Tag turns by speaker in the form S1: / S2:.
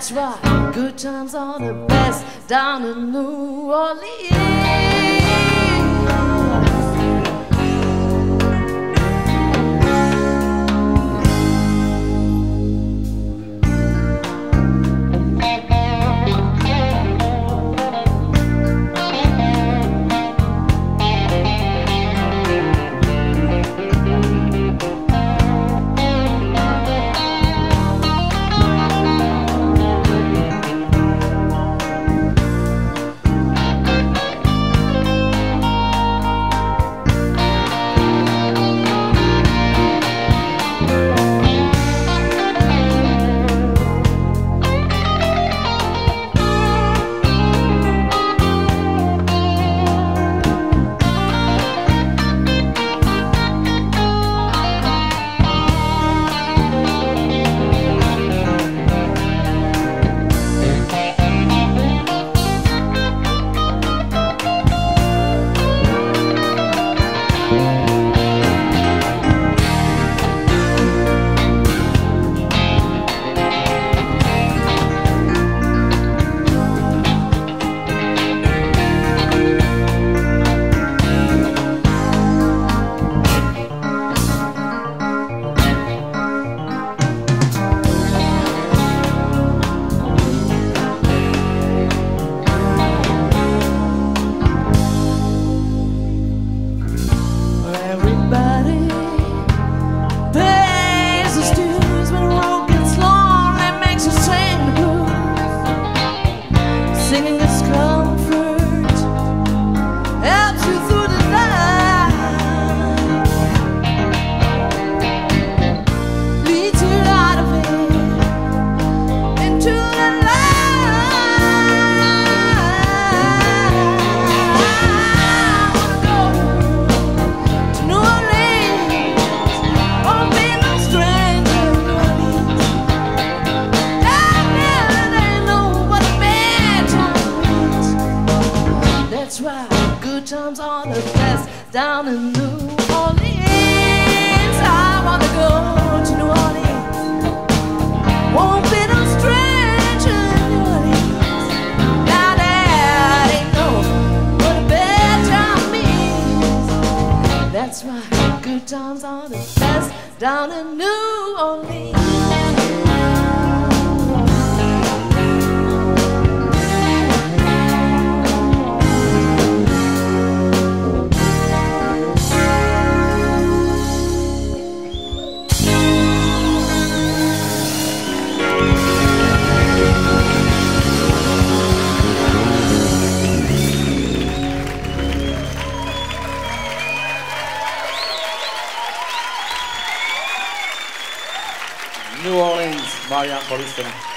S1: That's why good times are the best down in New Orleans. Down in New Orleans, I wanna go to New Orleans. Won't be no stranger in New Orleans. Now that ain't no what a bad time means. That's why good times are the best down in New Orleans.
S2: New Orleans, Marianna, Polistena.